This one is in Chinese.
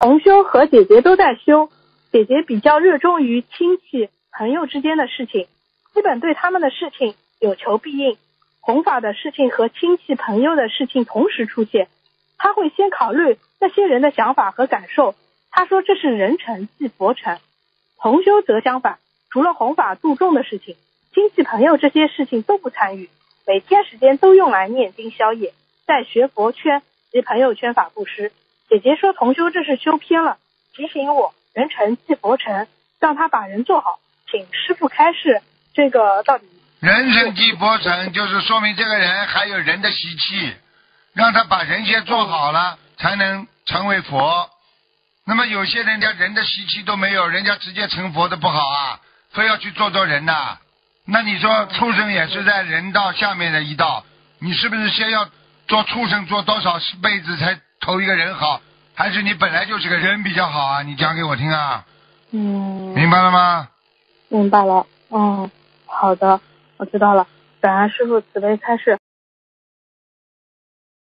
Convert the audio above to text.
同修和姐姐都在修，姐姐比较热衷于亲戚朋友之间的事情，基本对他们的事情有求必应，弘法的事情和亲戚朋友的事情同时出现，她会先考虑那些人的想法和感受，她说这是人成即佛成。同修则相反，除了弘法度众的事情，亲戚朋友这些事情都不参与，每天时间都用来念经消业，在学佛圈及朋友圈法布施。姐姐说同修这是修偏了，提醒我人成即佛成，让他把人做好，请师父开示这个到底。 人成即佛成就是说明这个人还有人的习气，让他把人先做好了，才能成为佛。那么有些人家人的习气都没有，人家直接成佛的不好啊，非要去做人呐。那你说畜生也是在人道下面的一道，你是不是先要做畜生做多少辈子才投一个人好，还是你本来就是个人比较好啊？你讲给我听啊。明白了吗？ 明白了。好的，我知道了。感恩师父慈悲开示。